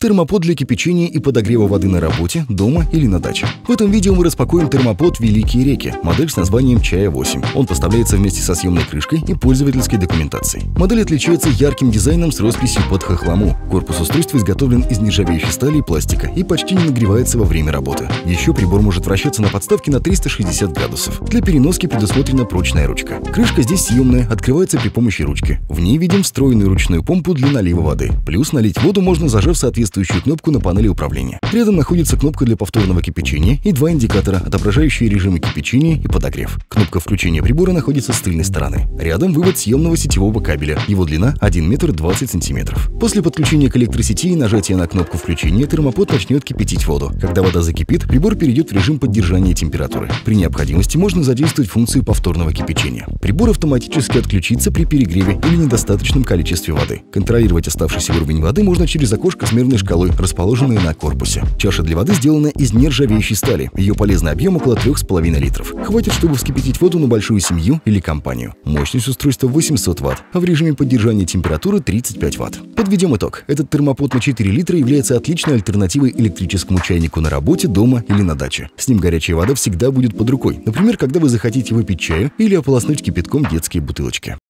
Термопод для кипячения и подогрева воды на работе, дома или на даче. В этом видео мы распакуем термопод «Великие реки», модель с названием «Чая-8». Он поставляется вместе со съемной крышкой и пользовательской документацией. Модель отличается ярким дизайном с росписью под хохлому. Корпус устройства изготовлен из нержавеющей стали и пластика и почти не нагревается во время работы. Еще прибор может вращаться на подставке на 360 градусов. Для переноски предусмотрена прочная ручка. Крышка здесь съемная, открывается при помощи ручки. В ней видим встроенную ручную помпу для налива воды. Плюс налить воду можно, зажав соответствующую кнопку на панели управления. Рядом находится кнопка для повторного кипячения и два индикатора, отображающие режимы кипячения и подогрев. Кнопка включения прибора находится с тыльной стороны. Рядом вывод съемного сетевого кабеля. Его длина 1 метр 20 сантиметров. После подключения к электросети и нажатия на кнопку включения термопод начнет кипятить воду. Когда вода закипит, прибор перейдет в режим поддержания температуры. При необходимости можно задействовать функцию повторного кипячения. Прибор автоматически отключится при перегреве или недостаточном количестве воды. Контролировать оставшийся уровень воды можно через окошко с мерной шкалой, расположенное на корпусе. Чаша для воды сделана из нержавеющей стали. Ее полезный объем около 3,5 литров. Хватит, чтобы вскипятить воду на большую семью или компанию. Мощность устройства 800 Вт, а в режиме поддержания температуры 35 Вт. Подведем итог. Этот термопод на 4 литра является отличной альтернативой электрическому чайнику на работе, дома или на даче. С ним горячая вода всегда будет под рукой. Например, когда вы захотите выпить чаю или ополоснуть кипятком детские бутылочки.